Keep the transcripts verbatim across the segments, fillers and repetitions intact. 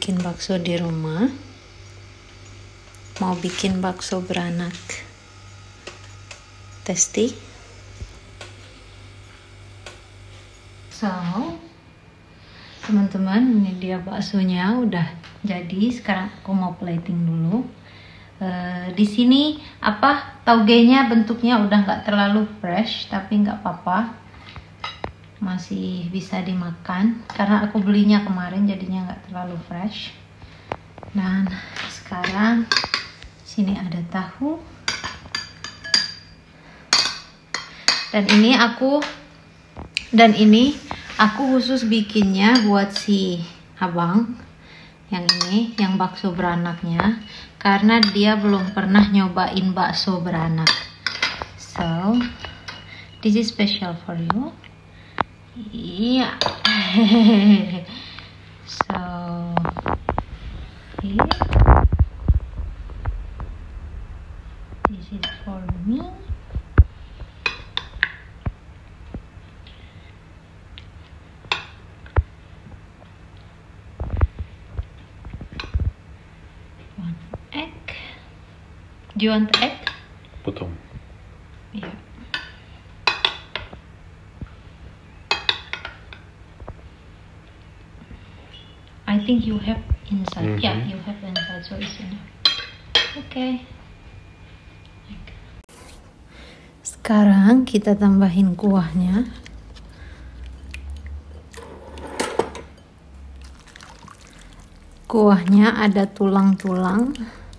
bikin bakso di rumah. Mau bikin bakso beranak. Tasty. So, teman-teman, ini dia baksonya udah jadi. Sekarang aku mau plating dulu. Uh, di sini apa taugenya bentuknya udah nggak terlalu fresh, tapi nggak apa-apa, masih bisa dimakan karena aku belinya kemarin jadinya nggak terlalu fresh. Dan sekarang sini ada tahu, dan ini aku dan ini aku khusus bikinnya buat si abang yang ini, yang bakso beranaknya, karena dia belum pernah nyobain bakso beranak. So this is special for you. Iya. Yeah. So here, this is for me. One egg. Do you want egg? Potom. Yeah. I think you have inside. Mm-hmm. Yeah, you have inside, so it's enough. Okay. Sekarang kita tambahin kuahnya. Kuahnya ada tulang-tulang.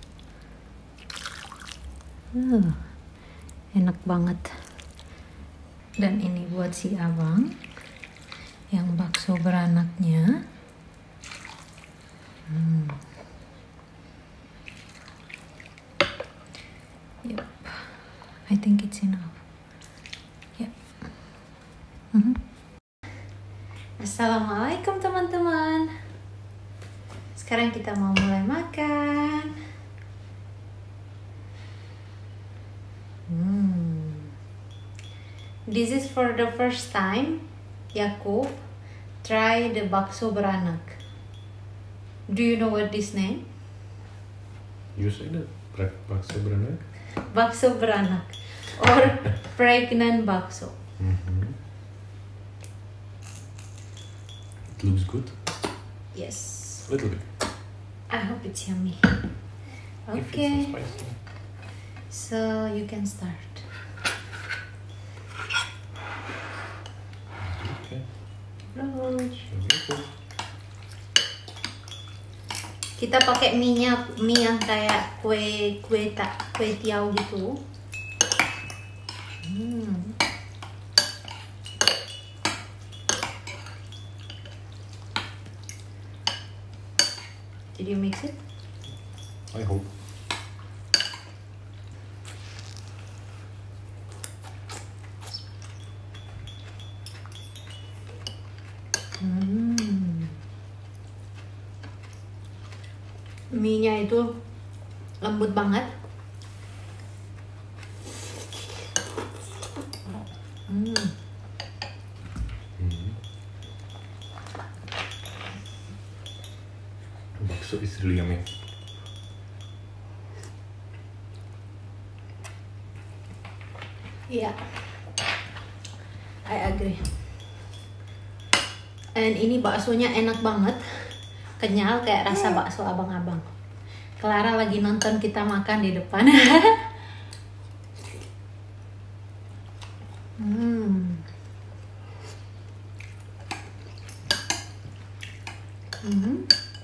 Uh, enak banget. Dan ini buat si abang yang bakso beranaknya. Hmm. Yep, I think it's enough. Yep. Mm-hmm. Assalamualaikum teman-teman. Sekarang kita mau mulai makan. Hmm. This is for the first time Yakub try the bakso beranak. Do you know what this name? You say that, bakso beranak? Bakso beranak or pregnant bakso. Mm-hmm. It looks good. Yes. A little bit. I hope it's yummy. If Okay. it's not spicy. So you can start. Okay. Approach. Very good. Kita pakai minyak mie yang kayak kue kue tak kue tiaw gitu. Hmm. Did you mix it? I hope. Hmm. Mie-nya itu lembut banget. Hmm. Mm-hmm. Bakso is really yummy. Iya, yeah. I agree. And ini baksonya enak banget, kenyal kayak rasa bakso abang-abang. Clara lagi nonton kita makan di depan. hmm. Hmm.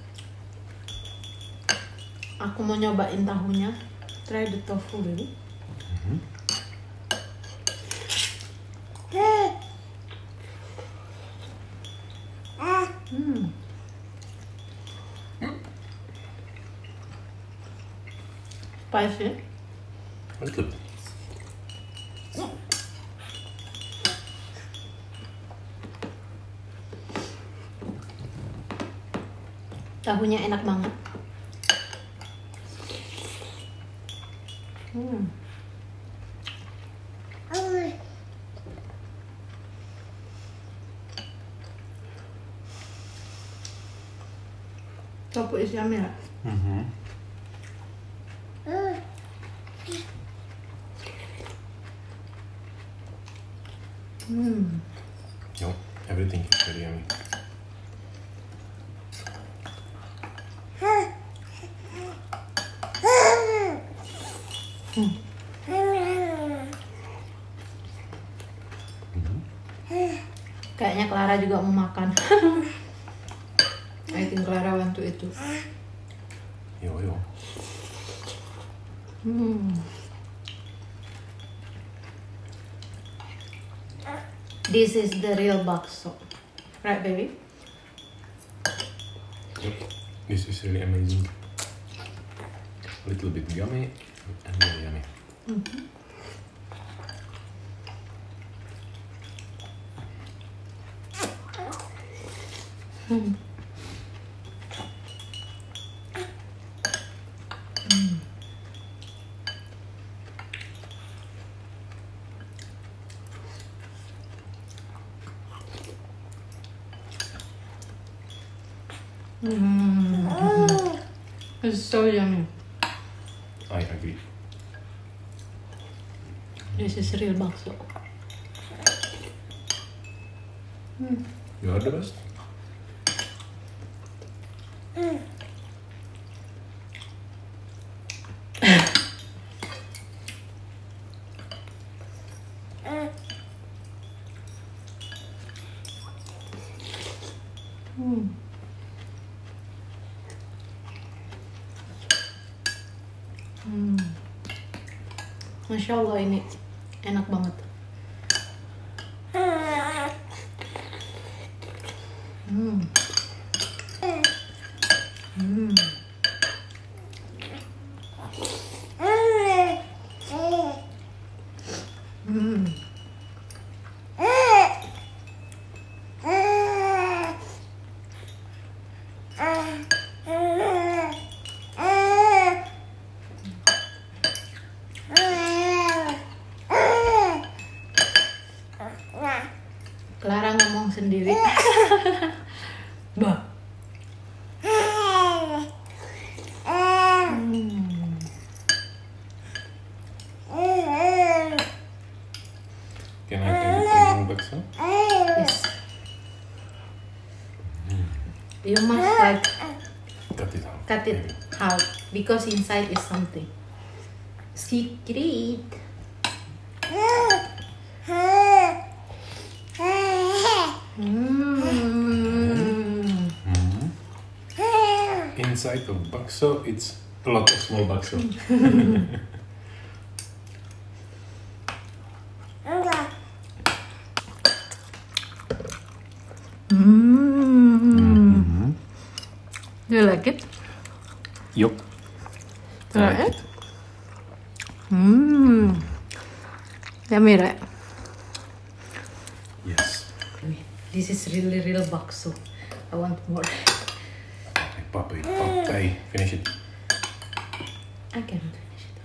Aku mau nyobain tahunya. Try the tofu dulu. Mm-hmm. Hmm. Spicy. A little bit. Tahunya enak banget. Hmm. Tofu is yummy, right? Mm-hmm. Mm. No, everything is very yummy. Kayaknya Clara juga mau makan. I think Clara want to eat too. Yo, yo. Hmm. This is the real bakso, right, baby? Yep. This is really amazing. A little bit gummy and very yummy. Mm-hmm. Hmm. Hmm. Mm. It's so yummy. I agree. This is real bakso. Mm. You are the best. Hmm. Hmm. Masya Allah, ini enak banget. Hmm. Hmm. Hmm. Clara ngomong sendiri. Bah. Can I try the plain bakso? Yes. You must like Cut it out. cut it maybe. out because inside is something secret. Mm. Mhm. Inside of bakso, it's a lot of small bakso. Mm. Do you like it? Yup. I Right. like it. Mmm. Yummy, right? Yes. This is really real bakso. I want more. Hey, Papa, Papa, hey, finish it. I cannot finish it.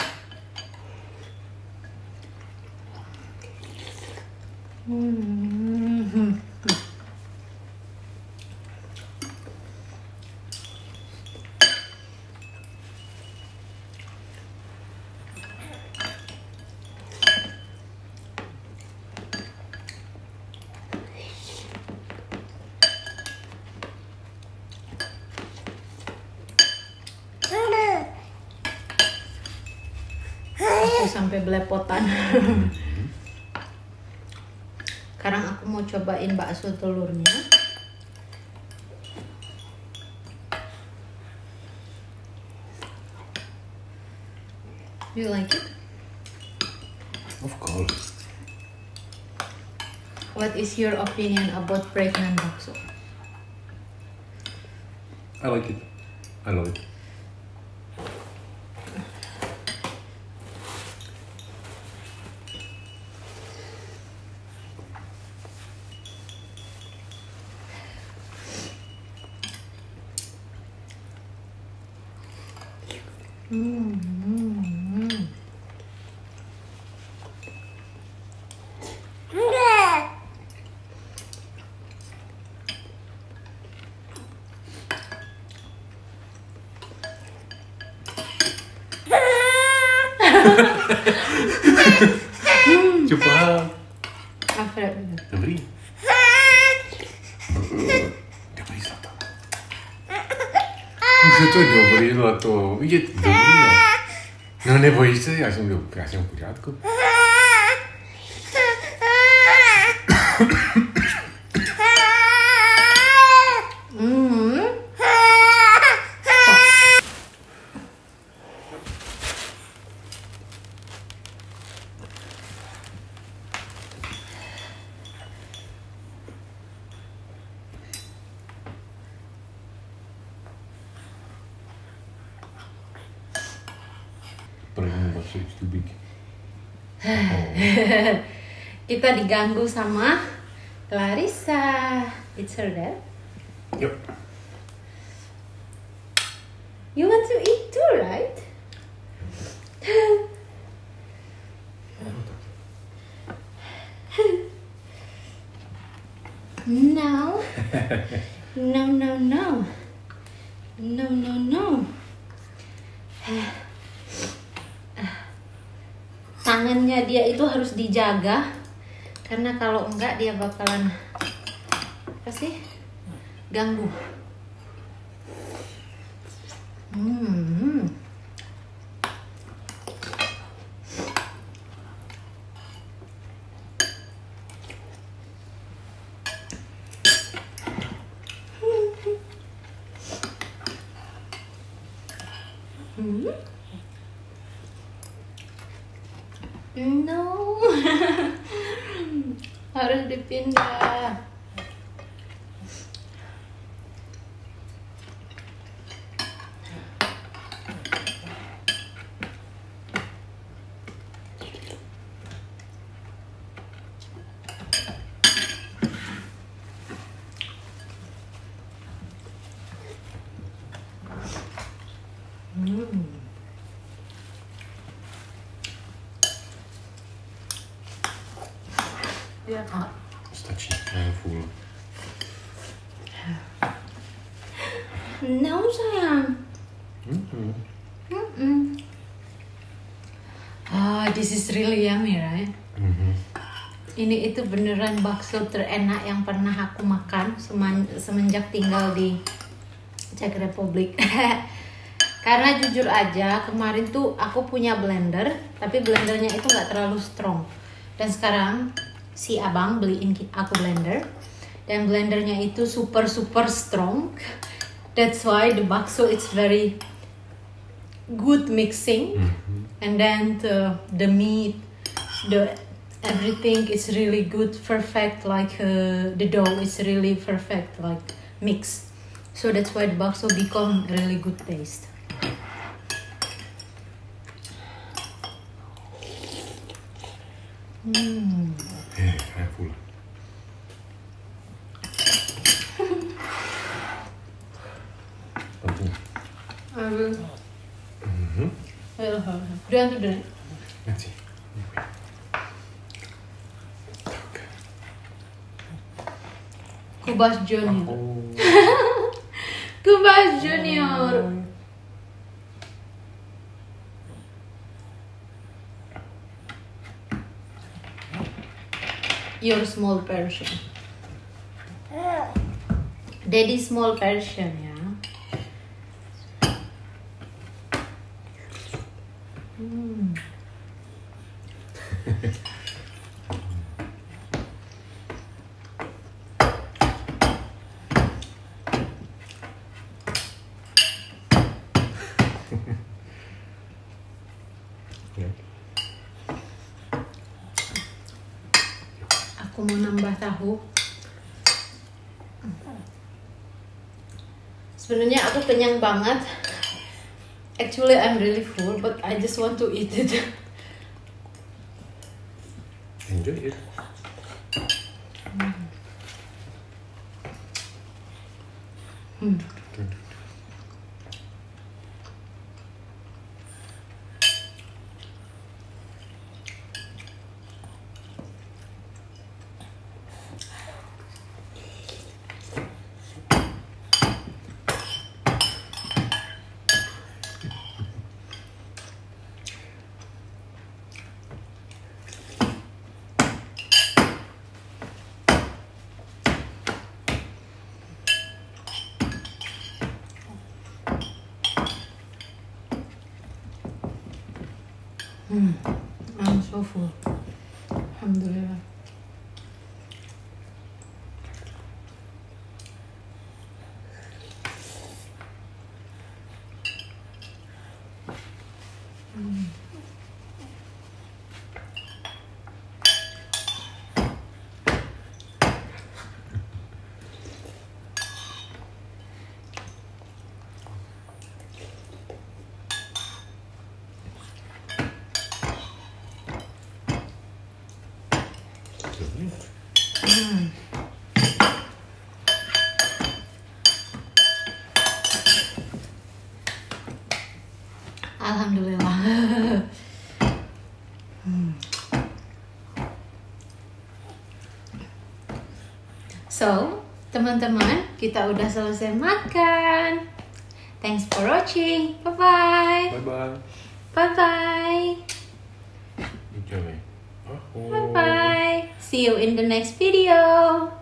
Mm-hmm. Aku sampai belepotan. Sekarang aku mau cobain bakso telurnya. You like it? Of course. What is your opinion about pregnant bakso? I like it. I love it. Mm, mm, mm. Cepat. Apa? Dobrý. Dobrý zlato. Už je to dobrý zlato. Je to dobrý, no. No nebojíš se, já jsem, do, já jsem v pořádku. Mm. První bakso it's too big. Kita diganggu sama Clarissa. It's her dad. Yep. You want to eat too, right? No. No, no, no. No, no, no. Tangannya dia itu harus dijaga karena kalau enggak dia bakalan apa sih? Ganggu. Hmm. Hmm. No. Harus dipindah. Hmm. Ya, Stačí, ne, full. no sayang. Mm-hmm. Mm-mm. Ah, this is really yummy, right? Mm-hmm. Ini itu beneran bakso terenak yang pernah aku makan semen- semenjak tinggal di Czech Republic. Karena jujur aja kemarin tuh aku punya blender, tapi blendernya itu nggak terlalu strong. Dan sekarang si abang beliin ki- aku blender, dan blendernya itu super super strong. That's why the bakso it's very good mixing, Mm-hmm. and then the, the meat, the everything is really good, perfect. Like uh, the dough is really perfect, like mix. So that's why the bakso become really good taste. Hmm. Yeah, ne, full. Pantun. I will. Mm-hmm. I will have it. Do you want to drink? Merci. Tak. Kubas Junior. Oh. Kubas Junior. Your small version. Daddy small version, ya. Hmm. Yeah. Aku mau nambah tahu. Sebenarnya aku kenyang banget. Actually I'm really full, but I just want to eat it. Enjoy it. Hmm. Hmm, I'm so full. Alhamdulillah. Hmm. Hmm. Alhamdulillah. Hmm. So, teman-teman, kita udah selesai makan. Thanks for watching. Bye-bye. Bye-bye. Bye-bye. Ini cewek. Oh. Bye-bye. See you in the next video.